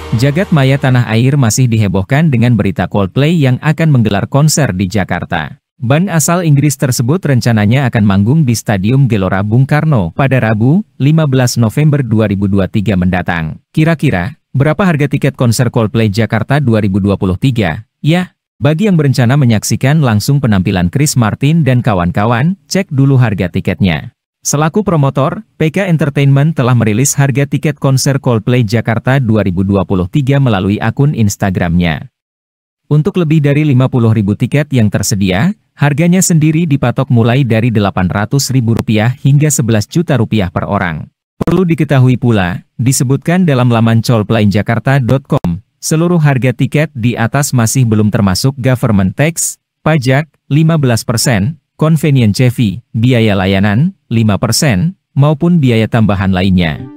Jagat maya tanah air masih dihebohkan dengan berita Coldplay yang akan menggelar konser di Jakarta. Band asal Inggris tersebut rencananya akan manggung di Stadium Gelora Bung Karno pada Rabu, 15 November 2023 mendatang. Kira-kira, berapa harga tiket konser Coldplay Jakarta 2023? Ya, bagi yang berencana menyaksikan langsung penampilan Chris Martin dan kawan-kawan, cek dulu harga tiketnya. Selaku promotor, PK Entertainment telah merilis harga tiket konser Coldplay Jakarta 2023 melalui akun Instagramnya. Untuk lebih dari 50.000 tiket yang tersedia, harganya sendiri dipatok mulai dari Rp800.000 hingga Rp11 juta per orang. Perlu diketahui pula, disebutkan dalam laman coldplayjakarta.com, seluruh harga tiket di atas masih belum termasuk government tax, pajak, 15%, convenience fee, biaya layanan, 5%, maupun biaya tambahan lainnya.